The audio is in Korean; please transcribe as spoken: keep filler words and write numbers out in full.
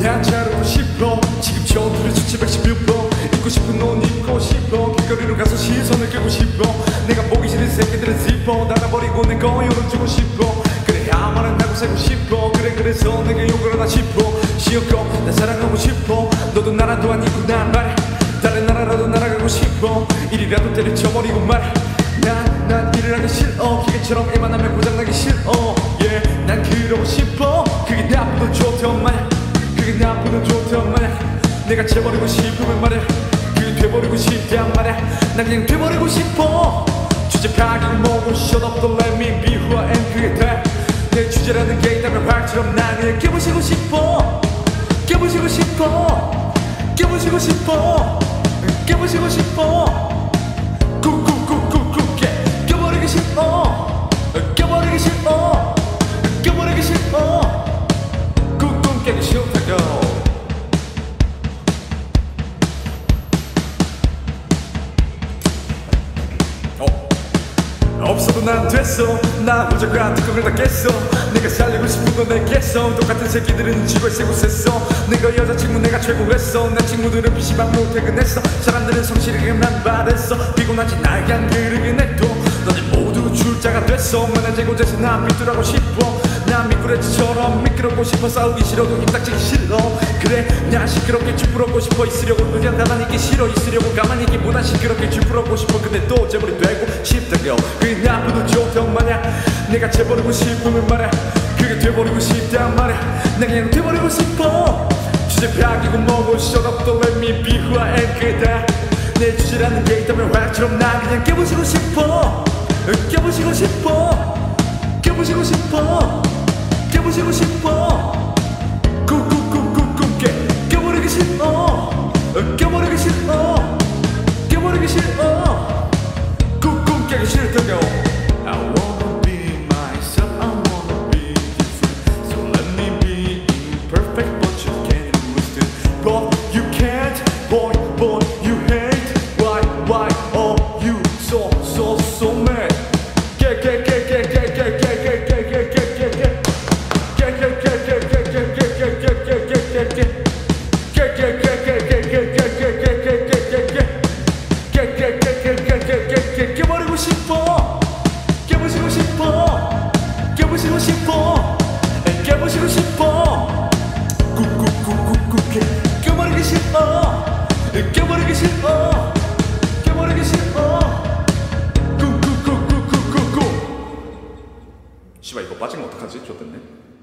난 자르고 싶어 지금처럼 둘이 수치백십육 번 입고 싶은 옷 입고 싶어 길거리로 가서 시선을 끄고 싶어 내가 보기 싫은 새끼들은 지퍼 닫아버리고 내 거열을 주고 싶어 그래야 말은 하고 살고 싶어 그래 그래서 내게 욕을 하나 싶어 시어껏 날 사랑하고 싶어 너도 나라도 아니고 난 말야 다른 나라라도 날아가고 싶어 이리라도 때려쳐버리고 말야 난, 난 일을 하기 싫어 기계처럼 일만 하면 고장나기 싫어 yeah, 난 그러고 싶어 그게 나쁘도 좋던 말야 그게 나쁘도 좋던 말야 내가 재버리고 싶으면 말야 그게 돼버리고 싶단 말야 난 그냥 돼버리고 싶어 주제 파악이 뭐고 shut up don't let me be who I am 그게 다내 주제라는 게 있다면 활처럼 난 그냥 깨부시고 싶어 깨부시고 싶어 깨부시고 싶어 깨부시고 싶어 꾹꾹꾹꾹꾹 깨 깨버리기 싫어 깨버리기 싫어 깨버리기 싫어 꾹꾹 깨기 싫다고 없어도 난 됐어 나 혼자가 뚜껑을 닫겠어 내가 살리고 싶은 건 내겠어 똑같은 새끼들은 집을 세고 셌어 내가 여자친구 내가 최고였어 난 친구들은 피시방 못 퇴근했어 사람들은 성실하게만 바랬어 피곤하지 날 그냥 그러긴 해도 너네 모두 출자가 됐어 만난 제고제서 난 미꾸라고 싶어 난 미꾸라지처럼 미끄럽고 싶어 싸우기 싫어도 입 닥치기 싫어 그래 난 시끄럽게 쭈꾸럽고 싶어 있으려고 그냥 가만히 있기 싫어 있으려고 가만히 있기보단 시끄럽게 쭈꾸럽고 싶어 근데 또 재벌이 되고 싶다고 그게 나쁘도 좋단 말야 내가 재버리고 싶으면 말야 그게 돼버리고 싶단 말야 난 그냥 돼버리고 싶어 주제 펴기고 뭐고 shut up don't let me be who I am 그게 다내 주제라는 게 있다면 활처럼 난 그냥 깨부시고 싶어 깨부시고 싶어 깨부시고 싶어 깨부시고 싶어 꾹꾹꾹꾹꾹 깨 깨버리기 싫어 깨버리기 싫어 깨버리기 싫어 꾹꾹 깨기 싫다고 I wanna be myself I wanna be different So let me be imperfect but you can't understand But you can't boy boy you hate Why why oh you so so so mad 깨 깨 깨 깨 깨 깨 깨 깨 깨 깨 깨 깨 깨버리고 싶어 깨부시고 싶어 깨부시고 싶어 깨부시고 싶어 꾹꾹꾹꾹꾹 깨버리기 싫어 깨버리기 싫어 깨버리기 싫어 꾹꾹꾹꾹꾹꾹 씨발 이거 빠지면 어떡하지? 좋댔네